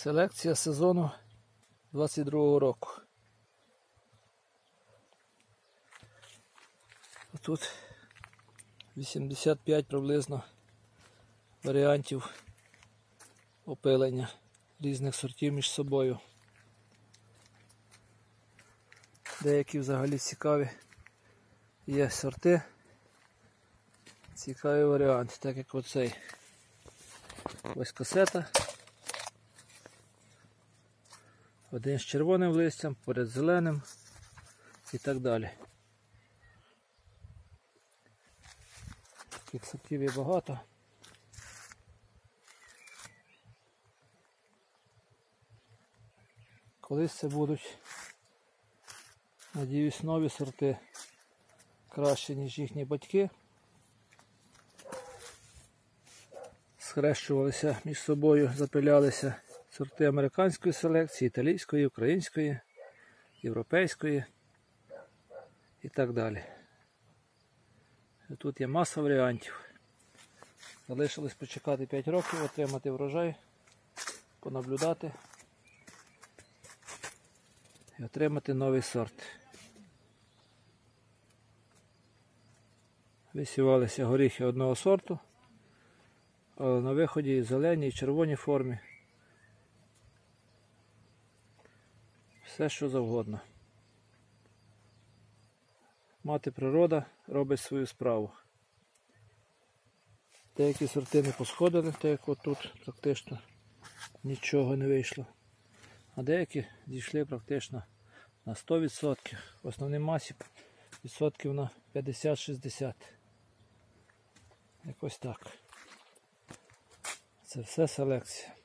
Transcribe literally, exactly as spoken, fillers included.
Селекція сезону двадцять другого року. Тут вісімдесят п'ять приблизно варіантів опилення різних сортів між собою. Деякі взагалі цікаві є сорти, цікаві варіанти, так як оцей. Ось касета. Один з червоним листям, поряд з зеленим і так далі. Таких сортів є багато. Колись це будуть, надіюсь, нові сорти, краще, ніж їхні батьки. Схрещувалися між собою, запилялися сорти американської селекції, італійської, української, європейської і так далі. Тут є маса варіантів. Залишилось почекати п'ять років, отримати врожай, понаблюдати і отримати новий сорт. Висівалися горіхи одного сорту, але на виході і зелені, і червоній формі. Все, що завгодно. Мати природа робить свою справу. Деякі сорти не посходили, так як отут практично нічого не вийшло. А деякі дійшли практично на сто відсотків. В основній масі відсотків на п'ятдесят-шістдесят. Якось так. Це все селекція.